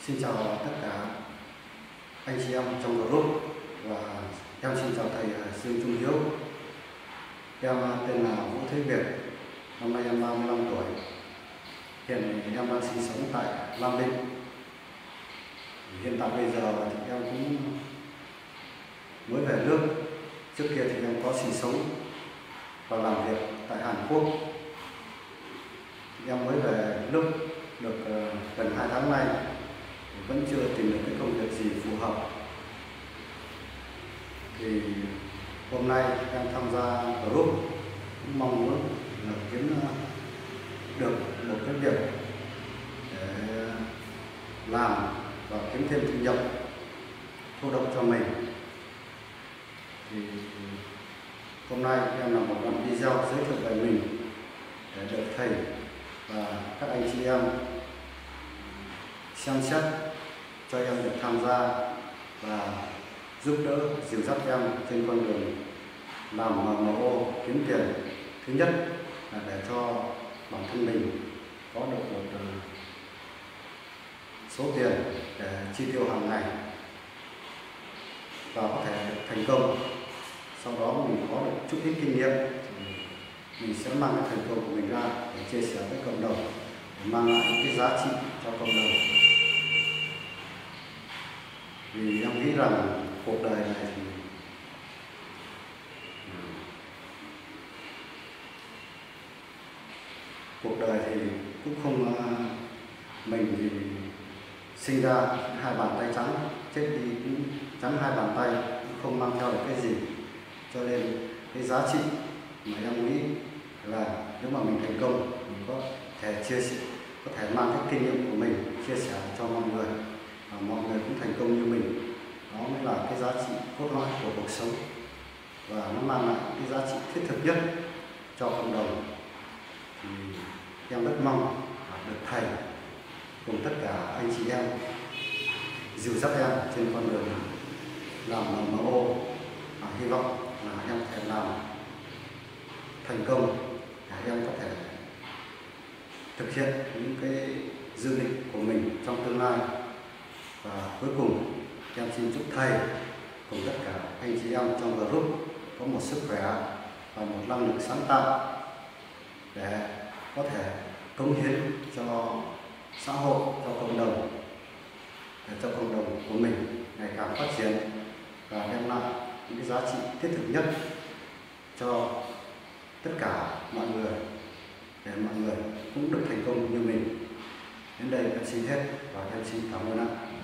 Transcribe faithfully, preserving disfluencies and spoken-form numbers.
Xin chào tất cả anh chị em trong group và em xin chào thầy Dương Trung Hiếu. Em tên là Vũ Thế Việt, năm nay em ba mươi lăm tuổi. Hiện em đang sinh sống tại Lam Định. Hiện tại bây giờ thì em cũng mới về nước. Trước kia thì em có sinh sống và làm việc tại Hàn Quốc. Em mới về nước được gần hai tháng nay, vẫn chưa tìm được cái công việc gì phù hợp. Thì hôm nay em tham gia group cũng mong muốn là kiếm được một cái việc để làm và kiếm thêm thu nhập thụ động cho mình. Thì hôm nay em làm một đoạn video giới thiệu về mình để được thầy và các anh chị em xem xét cho em được tham gia và giúp đỡ dìu dắt em trên con đường làm em em ô kiếm tiền. Thứ nhất là để cho bản thân mình có được một số tiền để chi tiêu hàng ngày và có thể thành công. Sau đó mình có được chút ít kinh nghiệm thì mình sẽ mang cái thành công của mình ra để chia sẻ với cộng đồng, để mang lại những cái giá trị cho cộng đồng. Vì em nghĩ rằng cuộc đời này thì cuộc đời thì cũng không, mình thì sinh ra hai bàn tay trắng, chết đi cũng trắng hai bàn tay, cũng không mang theo được cái gì. Cho nên cái giá trị mà em nghĩ là nếu mà mình thành công, mình có thể chia sẻ, có thể mang cái kinh nghiệm của mình chia sẻ cho mọi người và mọi người cũng thành công như mình. Đó mới là cái giá trị cốt lõi của cuộc sống và nó mang lại cái giá trị thiết thực nhất cho cộng đồng. Thì em rất mong được thầy cùng tất cả anh chị em dìu dắt em trên con đường làm em em ô, và hy vọng là em có thể làm thành công để em có thể thực hiện những cái dự định của mình trong tương lai. Và cuối cùng em xin chúc thầy cùng tất cả anh chị em trong group có một sức khỏe và một năng lực sáng tạo để có thể cống hiến cho xã hội, cho cộng đồng, để cho cộng đồng của mình ngày càng phát triển và đem lại những cái giá trị thiết thực nhất cho tất cả mọi người, để mọi người cũng được thành công như mình. Đến đây em xin hết và em xin cảm ơn ạ.